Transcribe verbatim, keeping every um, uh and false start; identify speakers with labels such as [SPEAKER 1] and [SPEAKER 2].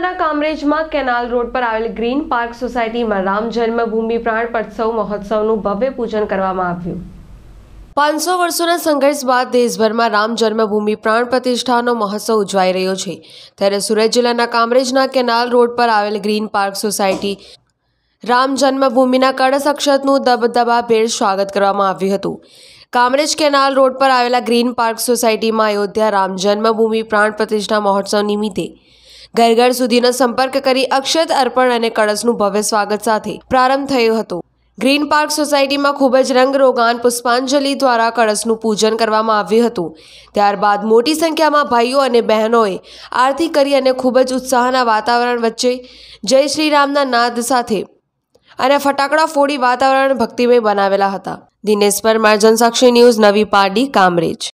[SPEAKER 1] જિલ્લાના કામરેજમાં canal road પર આવેલ ગ્રીન પાર્ક સોસાયટીમાં રામ જન્મભૂમિ પ્રાણ પટોત્સવ મહોત્સવનું ભવ્ય પૂજન કરવામાં આવ્યું। પાંચસો વર્ષોના સંઘર્ષ બાદ દેશભરમાં રામ જન્મભૂમિ પ્રાણ પ્રતિષ્ઠાનો મહોત્સવ ઉજવાઈ રહ્યો છે, ત્યારે સુરત જિલ્લાના કામરેજના કેનાલ રોડ પર આવેલ ગ્રીન પાર્ક સોસાયટી રામ જન્મભૂમિના કળશ અક્ષતનું દબદબાભેર સ્વાગત કરવામાં આવ્યું હતું। કામરેજ કેનાલ રોડ પર આવેલા ગ્રીન પાર્ક સોસાયટીમાં અયોધ્યા રામ જન્મભૂમિ પ્રાણ પ્રતિષ્ઠા મહોત્સવ નિમિત્તે ઘર ઘર સુધીનો સંપર્ક કરી અક્ષત અર્પણ અને કળશનું ભવ્ય સ્વાગત સાથે પ્રારંભ થયો હતો। ગ્રીન પાર્ક સોસાયટીમાં ખૂબ જ રંગરોગાન પુષ્પાંજલિ દ્વારા કળશનું પૂજન કરવામાં આવ્યું હતું। ત્યારબાદ મોટી સંખ્યામાં ભાઈઓ અને બહેનોએ આરતી કરી અને ખૂબ જ ઉત્સાહના વાતાવરણ વચ્ચે જય શ્રી રામના નાદ સાથે અને ફટાકડા ફોડી વાતાવરણ ભક્તિમય બનાવેલા હતા। દિનેશ પરમાર, જનસાક્ષી ન્યૂઝ, નવી પારડી, કામરેજ।